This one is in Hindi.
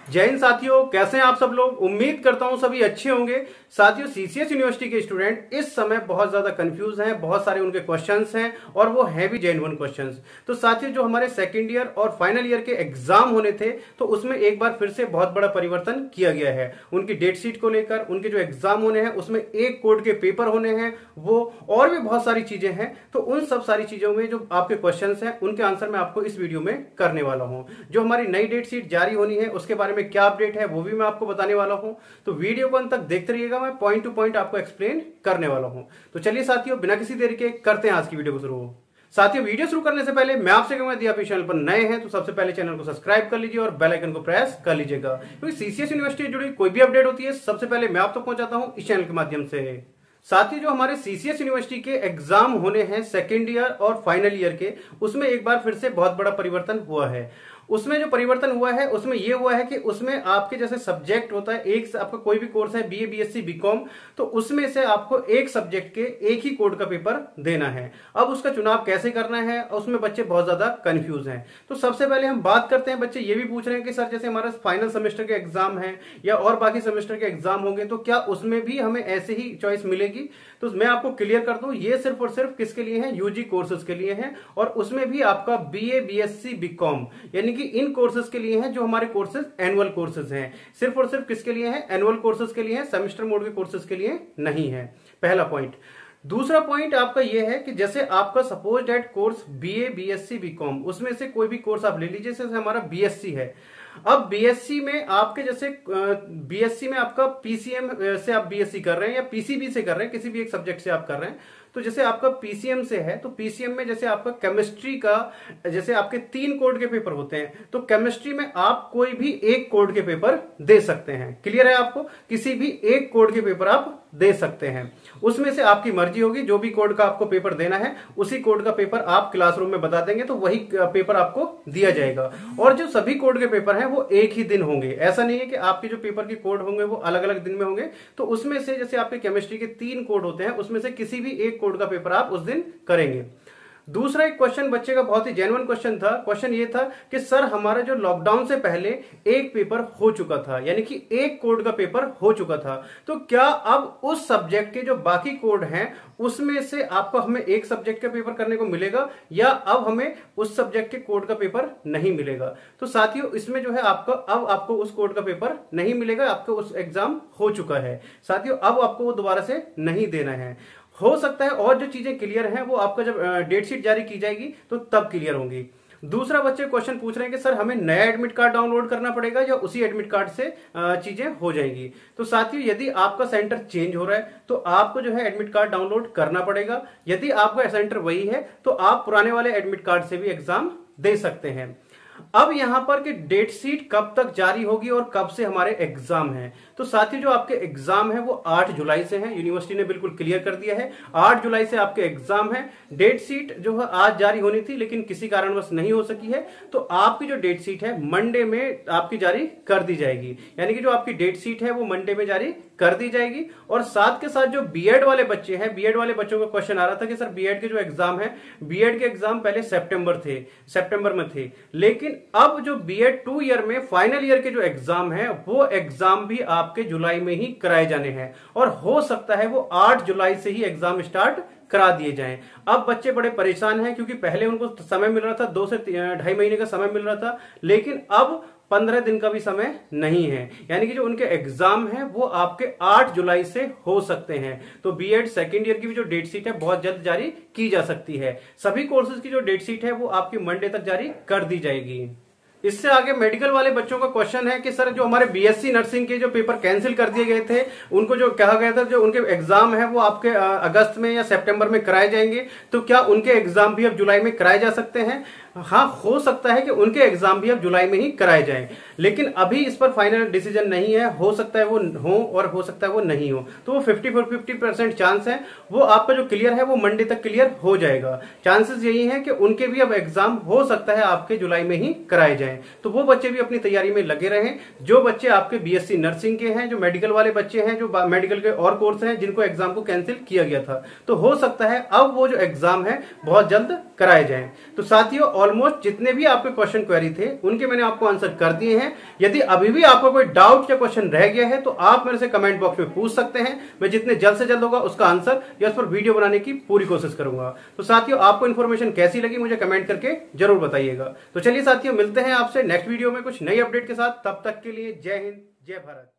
जय हिंद साथियों, कैसे हैं आप सब लोग। उम्मीद करता हूं सभी अच्छे होंगे। साथियों, सीसीएस यूनिवर्सिटी के स्टूडेंट इस समय बहुत ज्यादा कंफ्यूज हैं, बहुत सारे उनके क्वेश्चंस हैं और वो है भी जेन्युइन क्वेश्चंस। तो साथियों, जो हमारे सेकंड ईयर और फाइनल ईयर के एग्जाम होने थे तो उसमें एक बार फिर से बहुत बड़ा परिवर्तन किया गया है। उनकी डेट शीट को लेकर उनके जो एग्जाम होने हैं उसमें एक कोड के पेपर होने हैं, वो और भी बहुत सारी चीजें हैं। तो उन सब सारी चीजों में जो आपके क्वेश्चंस हैं उनके आंसर मैं आपको इस वीडियो में करने वाला हूं। जो हमारी नई डेट शीट जारी होनी है उसके बारे में क्या अपडेट है वो भी मैं आपको बताने वाला हूं। तो वीडियो को अंत तक देखते रहिएगा, मैं पॉइंट टू पॉइंट आपको एक्सप्लेन करने वाला हूं। तो चलिए साथियों, बिना किसी देरी के करते हैं आज की वीडियो को शुरू। साथियों, वीडियो शुरू करने से पहले मैं आपसे कहूंगा यदि आप इस चैनल पर नए हैं तो सबसे पहले चैनल को सब्सक्राइब कर लीजिए और बेल आइकन को प्रेस कर लीजिएगा, क्योंकि सीसीएस यूनिवर्सिटी से जुड़ी कोई भी अपडेट होती है सबसे पहले मैं आप तक पहुंचाता हूं इस चैनल के माध्यम से। साथ ही जो हमारे सीसीएस यूनिवर्सिटी के एग्जाम होने हैं सेकेंड ईयर और फाइनल ईयर के, उसमें एक बार फिर से बहुत बड़ा परिवर्तन हुआ है। उसमें जो परिवर्तन हुआ है उसमें यह हुआ है कि उसमें आपके जैसे सब्जेक्ट होता है, एक आपका कोई भी कोर्स है बीए बीएससी बीकॉम, तो उसमें से आपको एक सब्जेक्ट के एक ही कोड का पेपर देना है। अब उसका चुनाव कैसे करना है उसमें बच्चे बहुत ज्यादा कंफ्यूज हैं। तो सबसे पहले हम बात करते हैं, बच्चे ये भी पूछ रहे हैं कि सर जैसे हमारा फाइनल सेमेस्टर के एग्जाम है या और बाकी सेमेस्टर के एग्जाम होंगे तो क्या उसमें भी हमें ऐसे ही चॉइस मिलेगी। तो मैं आपको क्लियर कर दूं, ये सिर्फ और सिर्फ किसके लिए है, यूजी कोर्सेज के लिए है, और उसमें भी आपका बीए बीएससी बीकॉम यानी कि इन कोर्सेज के लिए हैं जो हमारे कोर्सेज एनुअल कोर्सेज हैं। सिर्फ और सिर्फ किसके लिए हैं, एनुअल कोर्सेज के लिए हैं, सेमेस्टर मोड के कोर्सेज के लिए नहीं है। पहला पॉइंट। दूसरा पॉइंट आपका यह है कि जैसे आपका सपोज डेट कोर्स बीए बीएससी बीकॉम, उसमें से कोई भी कोर्स आप ले लीजिए, जैसे हमारा बीएससी है। अब बीएससी में आपके जैसे बीएससी में आपका पीसीएम से आप बीएससी कर रहे हैं या पीसीबी से कर रहे हैं, किसी भी एक सब्जेक्ट से आप कर रहे हैं, तो जैसे आपका पीसीएम से है तो पीसीएम में जैसे आपका केमिस्ट्री का जैसे आपके 3 कोड के पेपर होते हैं, तो केमिस्ट्री में आप कोई भी एक कोड के पेपर दे सकते हैं। क्लियर है आपको, किसी भी एक कोड के पेपर आप दे सकते हैं। उसमें से आपकी मर्जी होगी, जो भी कोड का आपको पेपर देना है उसी कोड का पेपर आप क्लासरूम में बता देंगे तो वही पेपर आपको दिया जाएगा। और जो सभी कोड के पेपर हैं वो एक ही दिन होंगे। ऐसा नहीं है कि आपके जो पेपर के कोड होंगे वो अलग अलग दिन में होंगे। तो उसमें से जैसे आपके केमिस्ट्री के 3 कोड होते हैं, उसमें से किसी भी एक कोड का पेपर आप उस दिन करेंगे। दूसरा एक क्वेश्चन बच्चे का बहुत ही जेन्युइन क्वेश्चन था। क्वेश्चन ये था कि सर हमारा जो लॉकडाउन से पहले एक पेपर हो चुका था, यानी कि एक कोड का पेपर हो चुका था, तो क्या अब उस सब्जेक्ट के जो बाकी कोड हैं उसमें से आपको हमें एक सब्जेक्ट का पेपर करने को मिलेगा या अब हमें उस सब्जेक्ट के कोड का पेपर नहीं मिलेगा। तो साथियों, इसमें जो है आपको अब आपको उस कोड का पेपर नहीं मिलेगा, आपको उस एग्जाम हो चुका है। साथियों, अब आपको वो दोबारा से नहीं देना है। हो सकता है और जो चीजें क्लियर हैं वो आपका जब डेट शीट जारी की जाएगी तो तब क्लियर होंगी। दूसरा बच्चे क्वेश्चन पूछ रहे हैं कि सर हमें नया एडमिट कार्ड डाउनलोड करना पड़ेगा या उसी एडमिट कार्ड से चीजें हो जाएंगी। तो साथियों, यदि आपका सेंटर चेंज हो रहा है तो आपको जो है एडमिट कार्ड डाउनलोड करना पड़ेगा। यदि आपका सेंटर वही है तो आप पुराने वाले एडमिट कार्ड से भी एग्जाम दे सकते हैं। अब यहां पर कि डेट शीट कब तक जारी होगी और कब से हमारे एग्जाम हैं, तो साथियों जो आपके एग्जाम है वो 8 जुलाई से हैं। यूनिवर्सिटी ने बिल्कुल क्लियर कर दिया है, 8 जुलाई से आपके एग्जाम है। डेट शीट जो है आज जारी होनी थी लेकिन किसी कारणवश नहीं हो सकी है, तो आपकी जो डेट शीट है मंडे में आपकी जारी कर दी जाएगी। यानी कि जो आपकी डेट शीट है वो मंडे में जारी कर दी जाएगी। और साथ के साथ जो बीएड वाले बच्चे हैं, बीएड वाले बच्चों का क्वेश्चन आ रहा था कि सर बीएड के जो एग्जाम है, बीएड के एग्जाम पहले सितंबर में थे, लेकिन अब जो बीएड 2 ईयर में फाइनल ईयर के जो एग्जाम है वो एग्जाम भी आपके जुलाई में ही कराए जाने हैं। और हो सकता है वो 8 जुलाई से ही एग्जाम स्टार्ट करा दिए जाएं। अब बच्चे बड़े परेशान हैं क्योंकि पहले उनको समय मिल रहा था, 2 से 2.5 महीने का समय मिल रहा था, लेकिन अब 15 दिन का भी समय नहीं है। यानी कि जो उनके एग्जाम है वो आपके 8 जुलाई से हो सकते हैं। तो बीएड सेकेंड ईयर की भी जो डेट शीट है बहुत जल्द जारी की जा सकती है। सभी कोर्सेज की जो डेट शीट है वो आपकी मंडे तक जारी कर दी जाएगी। इससे आगे मेडिकल वाले बच्चों का क्वेश्चन है कि सर जो हमारे बीएससी नर्सिंग के जो पेपर कैंसिल कर दिए गए थे, उनको जो कहा गया था जो उनके एग्जाम है वो आपके अगस्त में या सितंबर में कराए जाएंगे, तो क्या उनके एग्जाम भी अब जुलाई में कराए जा सकते हैं। हाँ, हो सकता है कि उनके एग्जाम भी अब जुलाई में ही कराए जाएं, लेकिन अभी इस पर फाइनल डिसीजन नहीं है। हो सकता है वो हो और हो सकता है वो नहीं हो, तो वो 50% चांस है। वो आपका जो क्लियर है वो मंडे तक क्लियर हो जाएगा। चांसेस यही है कि उनके भी अब एग्जाम हो सकता है आपके जुलाई में ही कराए जाएं। तो वो बच्चे भी अपनी तैयारी में लगे रहें। जो बच्चे आपके बीएससी नर्सिंग के हैं, जो मेडिकल वाले बच्चे हैं, जो मेडिकल के और कोर्स हैं जिनको एग्जाम को कैंसिल किया गया था, तो हो सकता है अब वो जो एग्जाम है बहुत जल्द कराए जाएं। तो साथियों, ऑलमोस्ट जितने भी आपके क्वेश्चन क्वेरी थे उनके मैंने आपको आंसर कर दिए हैं। यदि अभी भी आपको कोई डाउट या क्वेश्चन रह गया है तो आप मेरे से कमेंट बॉक्स में पूछ सकते हैं। मैं जितने जल्द से जल्द होगा उसका आंसर या उस पर वीडियो बनाने की पूरी कोशिश करूंगा। तो साथियों, आपको इन्फॉर्मेशन कैसी लगी मुझे कमेंट करके जरूर बताइएगा। तो चलिए साथियों, मिलते हैं आपसे नेक्स्ट वीडियो में कुछ नई अपडेट के साथ। तब तक के लिए जय हिंद, जय भारत।